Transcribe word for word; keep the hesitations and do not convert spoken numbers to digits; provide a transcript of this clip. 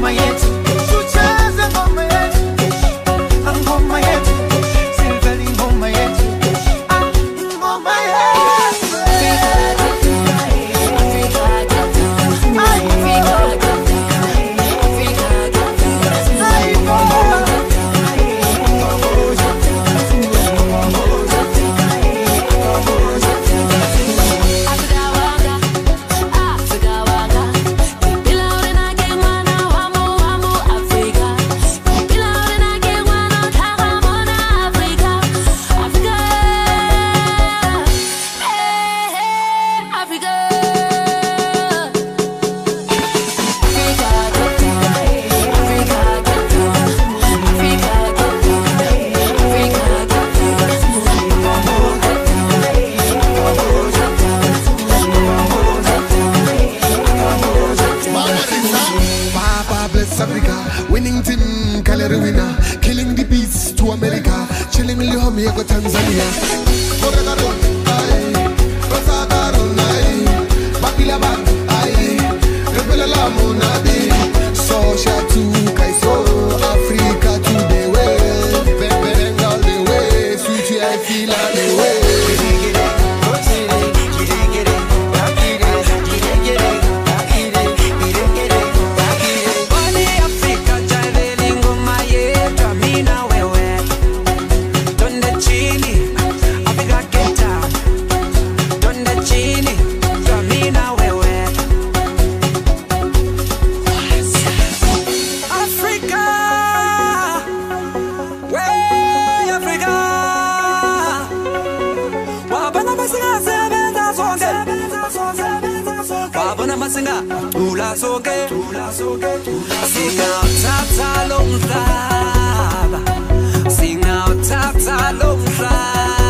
ngoma yetu, tucheze ngoma yetu, ngoma yetu, Silveli ngoma yetu, ngoma yetu. Africa, winning team, calorie winner, killing the beats to America, chilling Lihomia go Tanzania. Koragaron, aye, Rosagaron, aye, Bakila Bak, aye, Rebella Lamunadi, Social to Kaiso, Africa to the way, Bang all the way, sweet I feel all the way. Masinga, ula soke, ula soke, singa tata long lava, singa tata long lava.